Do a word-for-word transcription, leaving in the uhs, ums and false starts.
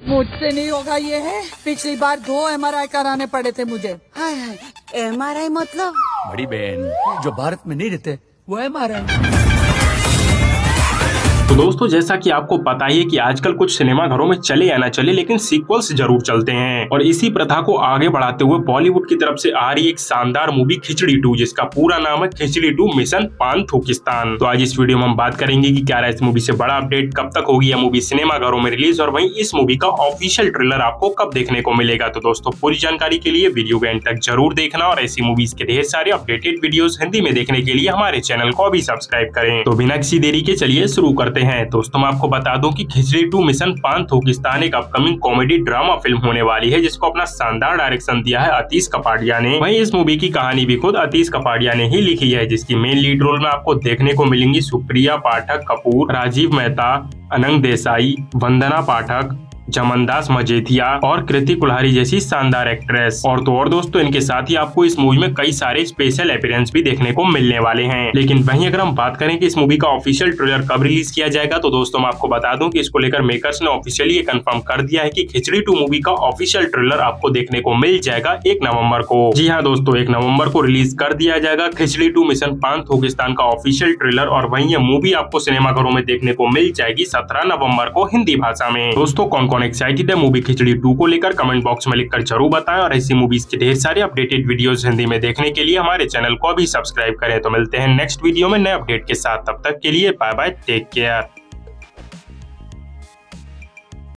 मुझसे नहीं होगा ये है। पिछली बार दो एम आर आई कराने पड़े थे मुझे। हाय हाय, एम आर आई मतलब? बड़ी बहन, जो भारत में नहीं रहते वो एम आर आई। तो दोस्तों, जैसा कि आपको पता ही है कि आजकल कुछ सिनेमा घरों में चले या ना चले लेकिन सीक्वल्स जरूर चलते हैं, और इसी प्रथा को आगे बढ़ाते हुए बॉलीवुड की तरफ से आ रही एक शानदार मूवी खिचड़ी टू, जिसका पूरा नाम है खिचड़ी टू मिशन पांथुकिस्तान। तो आज इस वीडियो में हम बात करेंगे कि क्या रहा इस मूवी से बड़ा अपडेट, कब तक होगी यह मूवी सिनेमा घरों में रिलीज, और वहीं इस मूवी का ऑफिशियल ट्रेलर आपको कब देखने को मिलेगा। तो दोस्तों, पूरी जानकारी के लिए वीडियो के एंड तक जरूर देखना, और ऐसी मूवीज के ढेर सारे अपडेटेड वीडियोस हिंदी में देखने के लिए हमारे चैनल को भी सब्सक्राइब करें। तो बिना किसी देरी के चलिए शुरू करते हैं। दोस्तों, मैं आपको बता दूं कि खिचड़ी टू मिशन पांथुकिस्तान एक अपकमिंग कॉमेडी ड्रामा फिल्म होने वाली है, जिसको अपना शानदार डायरेक्शन दिया है अतीश कपाडिया ने। वहीं इस मूवी की कहानी भी खुद अतीश कपाडिया ने ही लिखी है, जिसकी मेन लीड रोल में आपको देखने को मिलेंगी सुप्रिया पाठक कपूर, राजीव मेहता, अनंग देसाई, वंदना पाठक, जमनदास मजेथिया और कृति कुल्हारी जैसी शानदार एक्ट्रेस। और तो और दोस्तों, इनके साथ ही आपको इस मूवी में कई सारे स्पेशल अपीयरेंस भी देखने को मिलने वाले हैं। लेकिन वहीं अगर हम बात करें कि इस मूवी का ऑफिशियल ट्रेलर कब रिलीज किया जाएगा, तो दोस्तों मैं आपको बता दूं कि इसको लेकर मेकर्स ने ऑफिशियली कंफर्म कर दिया है कि खिचड़ी टू मूवी का ऑफिशियल ट्रेलर आपको देखने को मिल जाएगा एक नवम्बर को। जी हाँ दोस्तों, एक नवम्बर को रिलीज कर दिया जाएगा खिचड़ी टू मिशन पांथुकिस्तान का ऑफिशियल ट्रेलर, और वहीं यह मूवी आपको सिनेमा घरों में देखने को मिल जाएगी सत्रह नवम्बर को हिंदी भाषा में। दोस्तों, कौन कौन एक्साइटेड है मूवी खिचड़ी टू को लेकर कमेंट बॉक्स में लिखकर जरूर बताएं, और ऐसी मूवीज के ढेर सारे अपडेटेड वीडियोस हिंदी में देखने के लिए हमारे चैनल को भी सब्सक्राइब करें। तो मिलते हैं नेक्स्ट वीडियो में नए अपडेट के साथ, तब तक के लिए बाय बाय, टेक केयर।